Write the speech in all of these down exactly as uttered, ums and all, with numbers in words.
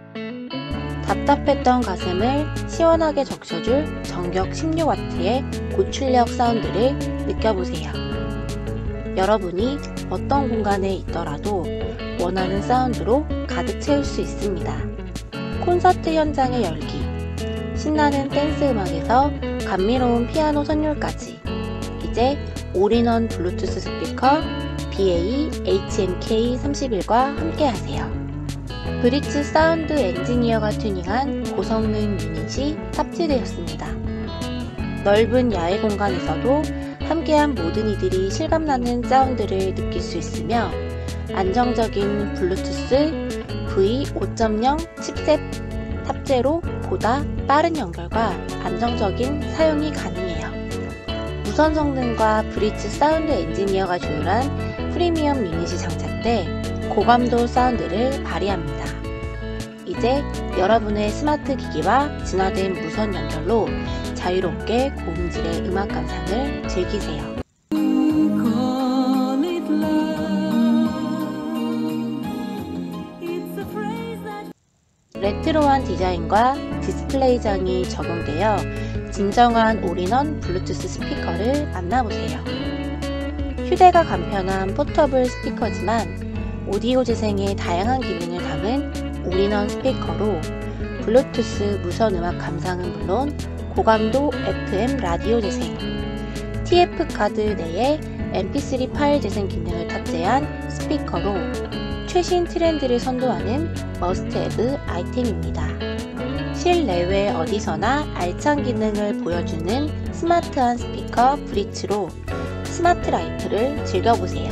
답답했던 가슴을 시원하게 적셔줄 전격 십육 와트의 고출력 사운드를 느껴보세요. 여러분이 어떤 공간에 있더라도 원하는 사운드로 가득 채울 수 있습니다. 콘서트 현장의 열기, 신나는 댄스 음악에서 감미로운 피아노 선율까지 이제 올인원 블루투스 스피커 비에이 에이치엠케이 삼십일과 함께하세요. 브릿지 사운드 엔지니어가 튜닝한 고성능 유닛이 탑재되었습니다. 넓은 야외 공간에서도 함께한 모든 이들이 실감나는 사운드를 느낄 수 있으며 안정적인 블루투스 브이 오 점 영 칩셋 탑재로 보다 빠른 연결과 안정적인 사용이 가능해요. 무선 성능과 브릿지 사운드 엔지니어가 조율한 프리미엄 유닛이 장착돼 고감도 사운드를 발휘합니다. 이제 여러분의 스마트 기기와 진화된 무선 연결로 자유롭게 고음질의 음악 감상을 즐기세요. 레트로한 디자인과 디스플레이장이 적용되어 진정한 올인원 블루투스 스피커를 만나보세요. 휴대가 간편한 포터블 스피커지만 오디오 재생의 다양한 기능을 담은 올인원 스피커로 블루투스 무선 음악 감상은 물론 고감도 에프엠 라디오 재생, 티에프 카드 내에 엠피쓰리 파일 재생 기능을 탑재한 스피커로 최신 트렌드를 선도하는 머스트헤브 아이템입니다. 실내외 어디서나 알찬 기능을 보여주는 스마트한 스피커 브릿지로 스마트 라이프를 즐겨보세요.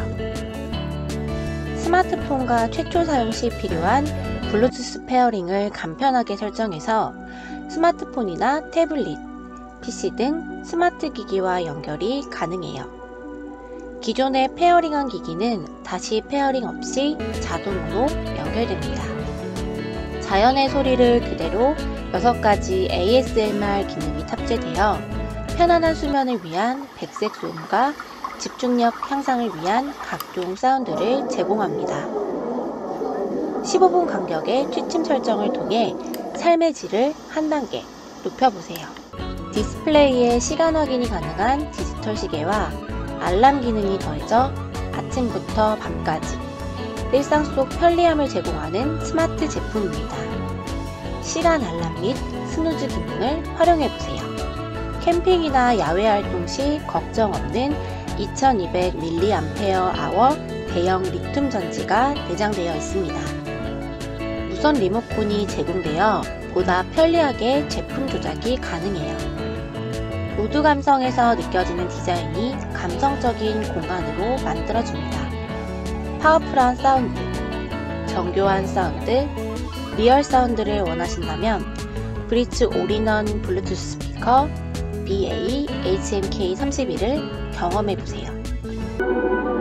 스마트폰과 최초 사용 시 필요한 블루투스 페어링을 간편하게 설정해서 스마트폰이나 태블릿, 피씨 등 스마트 기기와 연결이 가능해요. 기존의 페어링한 기기는 다시 페어링 없이 자동으로 연결됩니다. 자연의 소리를 그대로 여섯 가지 에이에스엠알 기능이 탑재되어 편안한 수면을 위한 백색 소음과 집중력 향상을 위한 각종 사운드를 제공합니다. 십오 분 간격의 취침 설정을 통해 삶의 질을 한 단계 높여보세요. 디스플레이에 시간 확인이 가능한 디지털 시계와 알람 기능이 더해져 아침부터 밤까지 일상 속 편리함을 제공하는 스마트 제품입니다. 시간 알람 및 스누즈 기능을 활용해보세요. 캠핑이나 야외 활동 시 걱정 없는 이천이백 밀리앰페어 아워 대형 리튬 전지가 내장되어 있습니다. 무선 리모컨이 제공되어 보다 편리하게 제품 조작이 가능해요. 우드 감성에서 느껴지는 디자인이 감성적인 공간으로 만들어줍니다. 파워풀한 사운드, 정교한 사운드, 리얼 사운드를 원하신다면 브릿지 올인원 블루투스 스피커 비에이 에이치엠케이 삼십일을 경험해보세요.